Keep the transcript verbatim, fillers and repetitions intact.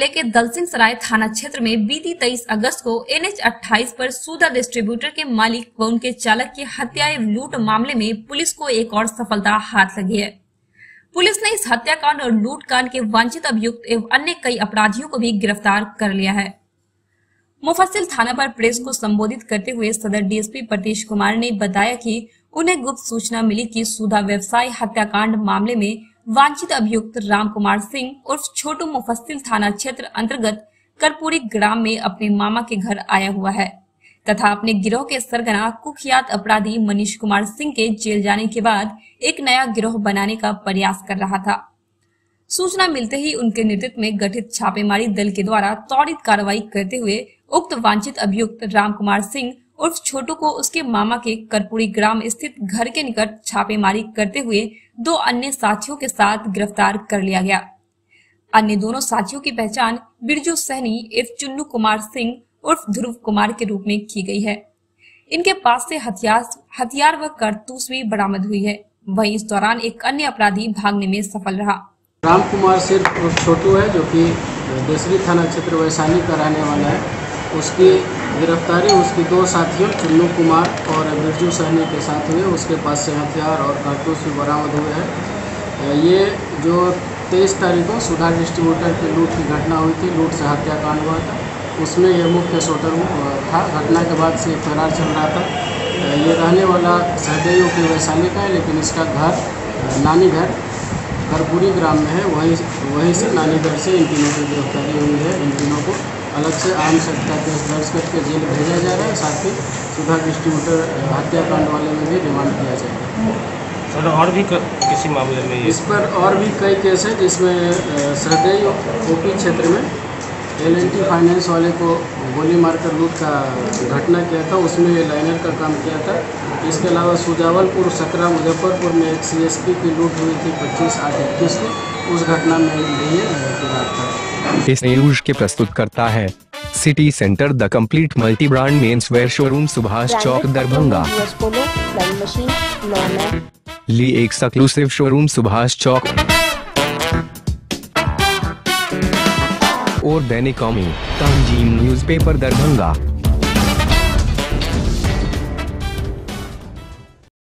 जिले के दलसिंह सराय थाना क्षेत्र में बीती तेईस अगस्त को एन एच अट्ठाईस पर सुधा डिस्ट्रीब्यूटर के मालिक व उनके चालक की हत्या एवं लूट मामले में पुलिस को एक और सफलता हाथ लगी है। पुलिस ने इस हत्याकांड और लूटकांड के वांछित अभियुक्त एवं अन्य कई अपराधियों को भी गिरफ्तार कर लिया है। मुफस्सिल थाना पर प्रेस को संबोधित करते हुए सदर D S P Pratish Kumar ने बताया कि उन्हें गुप्त सूचना मिली कि सुधा व्यवसाय हत्याकांड मामले में वांछित अभियुक्त राम कुमार सिंह उर्फ छोटू मुफस्सिल थाना क्षेत्र अंतर्गत करपुरी ग्राम में अपने मामा के घर आया हुआ है तथा अपने गिरोह के सरगना कुख्यात अपराधी मनीष कुमार सिंह के जेल जाने के बाद एक नया गिरोह बनाने का प्रयास कर रहा था। सूचना मिलते ही उनके नेतृत्व में गठित छापेमारी दल के द्वारा त्वरित कार्रवाई करते हुए उक्त वांछित अभियुक्त राम कुमार सिंह उर्फ छोटू को उसके मामा के करपुरी ग्राम स्थित घर के निकट छापेमारी करते हुए दो अन्य साथियों के साथ गिरफ्तार कर लिया गया। अन्य दोनों साथियों की पहचान बिरजू सहनी एवं चुन्नू कुमार सिंह उर्फ ध्रुव कुमार के रूप में की गई है। इनके पास से हथियार हथियार व कारतूस भी बरामद हुई है। वहीं इस दौरान एक अन्य अपराधी भागने में सफल रहा। राम कुमार सिंह उर्फ छोटू है, जो कि देसरी थाना क्षेत्र वैशाली का रहने वाला है। उसकी गिरफ्तारी उसकी दो साथियों चुन्नू कुमार और बिरजू सहनी के साथ हुए। उसके पास से हथियार और कारतूस भी बरामद हुए हैं। ये जो तेईस तारीख को सुधा डिस्ट्रीब्यूटर की लूट की घटना हुई थी, लूट से हत्याकांड हुआ था, उसमें यह मुख्य शूटर था। घटना के बाद से फरार चल रहा था। ये रहने वाला सहदेव के वैशाली का है, लेकिन इसका घर नानी घर करपुरी ग्राम में है। वहीं वहीं से नानी घर से इन तीनों की गिरफ्तारी हुई है। इन तीनों को अलग से आम सट्टा केस दर्ज करके जेल भेजा जा रहा है। साथ ही सुधा डिस्ट्रीब्यूटर हत्याकांड वाले में भी रिमांड किया जाएगा। सर और भी किसी मामले में इस पर और भी कई केस है, जिसमें सहदेव ओपी क्षेत्र में एल एन टी फाइनेंस वाले को गोली मारकर लूट का घटना किया था, उसमें ये लाइनर का काम किया था। इसके अलावा सुजावलपुर सकरा मुजफ्फरपुर में एक सी एस पी की लूट हुई थी पच्चीस आठ इक्कीस को, उस घटना में भी ये गिरफ्तार था। इस न्यूज के प्रस्तुत करता है city centre the complete multi brand men's wear showroom Subhash Chowk Darbhanga. Lee exclusive showroom Subhash Chowk और दैनिक कौमी तंजीम न्यूज़पेपर दरभंगा।